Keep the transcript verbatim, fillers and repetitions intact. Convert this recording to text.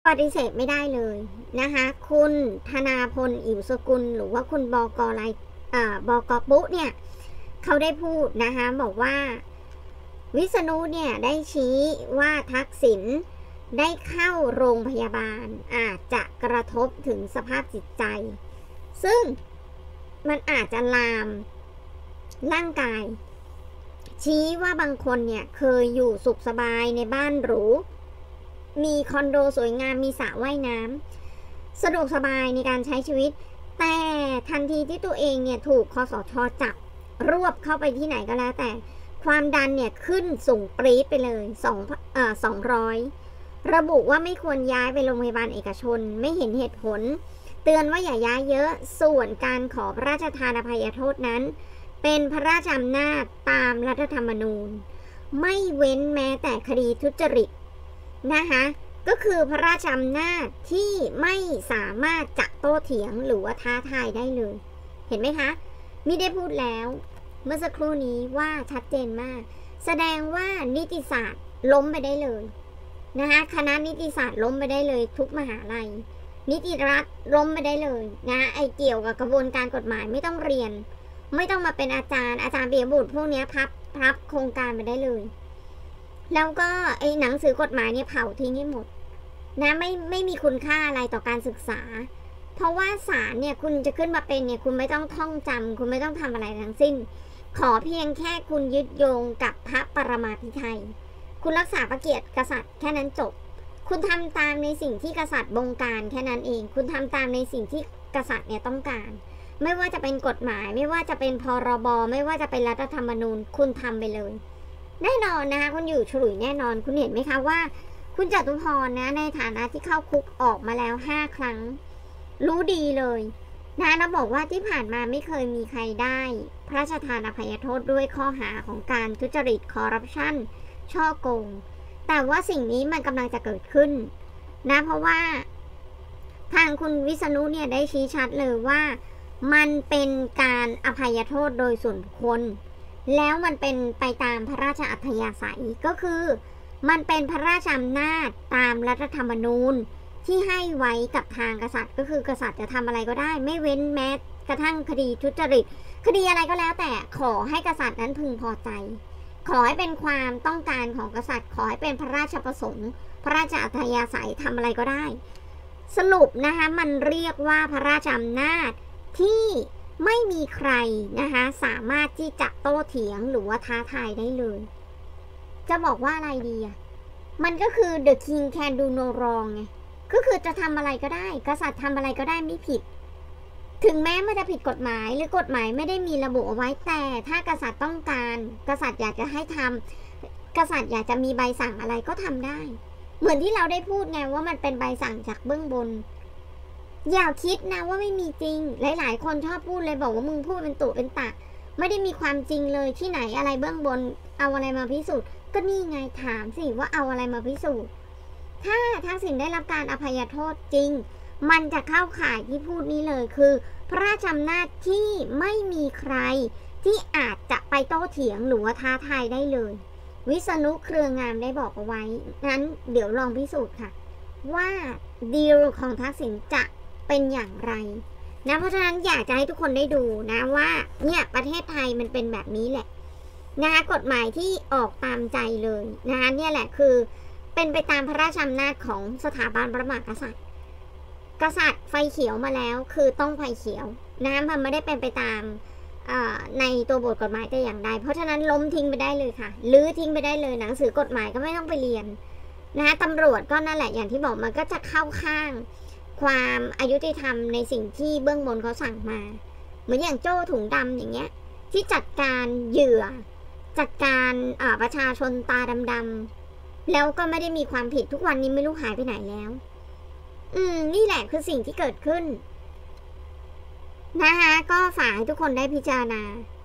ปฏิเสธไม่ได้เลยนะคะคุณธนาพลอิ๋วสกุลหรือว่าคุณบก.ไรอ่าบก.ปุ๊เนี่ยเขาได้พูดนะคะบอกว่าวิษณุเนี่ยได้ชี้ว่าทักษิณได้เข้าโรงพยาบาลอาจจะกระทบถึงสภาพจิตใจซึ่งมันอาจจะลามร่างกายชี้ว่าบางคนเนี่ยเคยอยู่สุขสบายในบ้านหรูมีคอนโดสวยงามมีสระว่ายน้ำสะดวกสบายในการใช้ชีวิตแต่ทันทีที่ตัวเองเนี่ยถูกคสช.จับรวบเข้าไปที่ไหนก็แล้วแต่ความดันเนี่ยขึ้นสูงปรี๊ดไปเลยสองเอ่อสองร้อยระบุว่าไม่ควรย้ายไปโรงพยาบาลเอกชนไม่เห็นเหตุผลเตือนว่าอย่าย้ายเยอะส่วนการขอพระราชทานอภัยโทษนั้นเป็นพระราชอำนาจตามรัฐธรรมนูญไม่เว้นแม้แต่คดีทุจริตนะคะก็คือพระราชอำนาจที่ไม่สามารถจะโต้เถียงหรือว่าท้าทายได้เลยเห็นไหมคะมิได้พูดแล้วเมื่อสักครู่นี้ว่าชัดเจนมากแสดงว่านิติศาสตร์ล้มไปได้เลยนะคะคณะนิติศาสตร์ล้มไปได้เลยทุกมหาลัยนิติรัฐล้มไปได้เลยนะไอเกี่ยวกับกระบวนการกฎหมายไม่ต้องเรียนไม่ต้องมาเป็นอาจารย์อาจารย์เบียบุตรพวกนี้พับพับโครงการไปได้เลยแล้วก็ไอหนังสือกฎหมายเนี่ยเผาทิ้งให้หมดนะไม่ไม่มีคุณค่าอะไรต่อการศึกษาเพราะว่าศาลเนี่ยคุณจะขึ้นมาเป็นเนี่ยคุณไม่ต้องท่องจำคุณไม่ต้องทำอะไรทั้งสิ้นขอเพียงแค่คุณยึดโยงกับพระปรมาภิไธยคุณรักษาพระเกียรติกษัตริย์แค่นั้นจบคุณทำตามในสิ่งที่กษัตริย์บงการแค่นั้นเองคุณทำตามในสิ่งที่กษัตริย์เนี่ยต้องการไม่ว่าจะเป็นกฎหมายไม่ว่าจะเป็นพรบไม่ว่าจะเป็นรัฐธรรมนูญคุณทำไปเลยแน่นอนนะคะคุณอยู่ฉลุยแน่นอนคุณเห็นไหมคะว่าคุณจตุพรนะในฐานะที่เข้าคุกออกมาแล้วห้าครั้งรู้ดีเลยนะแล้วบอกว่าที่ผ่านมาไม่เคยมีใครได้พระราชทานอภัยโทษด้วยข้อหาของการทุจริตคอร์รัปชันช่อโกงแต่ว่าสิ่งนี้มันกำลังจะเกิดขึ้นนะเพราะว่าทางคุณวิษณุเนี่ยได้ชี้ชัดเลยว่ามันเป็นการอภัยโทษโดยส่วนบุคคลแล้วมันเป็นไปตามพระราชอัธยาศัยก็คือมันเป็นพระราชอำนาจตามรัฐธรรมนูญที่ให้ไว้กับทางกษัตริย์ก็คือกษัตริย์จะทำอะไรก็ได้ไม่เว้นแม้กระทั่งคดีทุจริตคดีอะไรก็แล้วแต่ขอให้กษัตริย์นั้นพึงพอใจขอให้เป็นความต้องการของกษัตริย์ขอให้เป็นพระราชประสงค์พระราชอัธยาศัยทำอะไรก็ได้สรุปนะคะมันเรียกว่าพระราชอำนาจที่ไม่มีใครนะคะสามารถที่จะโต้เถียงหรือว่าท้าทายได้เลยจะบอกว่าอะไรดีอ่ะมันก็คือ the king can do no wrong ไงก็คือจะทำอะไรก็ได้กษัตริย์ทำอะไรก็ได้ไม่ผิดถึงแม้มันจะผิดกฎหมายหรือกฎหมายไม่ได้มีระบุเอาไว้แต่ถ้ากษัตริย์ต้องการกษัตริย์อยากจะให้ทำกษัตริย์อยากจะมีใบสั่งอะไรก็ทำได้เหมือนที่เราได้พูดไงว่ามันเป็นใบสั่งจากเบื้องบนอย่าคิดนะว่าไม่มีจริงหลายๆคนชอบพูดเลยบอกว่ามึงพูดเป็นตุเป็นตะไม่ได้มีความจริงเลยที่ไหนอะไรเบื้องบนเอาอะไรมาพิสูจน์ก็นี่ไงถามสิว่าเอาอะไรมาพิสูจน์ถ้าทักษิณได้รับการอภัยโทษจริงมันจะเข้าข่ายที่พูดนี้เลยคือพระราชอำนาจที่ไม่มีใครที่อาจจะไปโต้เถียงหรือว่าท้าทายได้เลยวิษณุเครืองามได้บอกเอาไว้งั้นเดี๋ยวลองพิสูจน์ค่ะว่าดีลของทักษิณจะเป็นอย่างไรนะเพราะฉะนั้นอยากจะให้ทุกคนได้ดูนะว่าเนี่ยประเทศไทยมันเป็นแบบนี้แหละนะคะกฎหมายที่ออกตามใจเลยนะคะเนี่ยแหละคือเป็นไปตามพระราชอำนาจของสถาบันพระมหากษัตริย์กษัตริย์ไฟเขียวมาแล้วคือต้องไฟเขียวนะมันไม่ได้เป็นไปตามในตัวบทกฎหมายแต่อย่างใดเพราะฉะนั้นล้มทิ้งไปได้เลยค่ะลื้อทิ้งไปได้เลยหนังสือกฎหมายก็ไม่ต้องไปเรียนนะคะตำรวจก็นั่นแหละอย่างที่บอกมันก็จะเข้าข้างความอายุติธรรมในสิ่งที่เบื้องบนเขาสั่งมาเหมือนอย่างโจ้ถุงดำอย่างเงี้ยที่จัดการเหยื่อจัดการประชาชนตาดำๆแล้วก็ไม่ได้มีความผิดทุกวันนี้ไม่รู้หายไปไหนแล้วอืมนี่แหละคือสิ่งที่เกิดขึ้นนะคะก็ฝากให้ทุกคนได้พิจารณา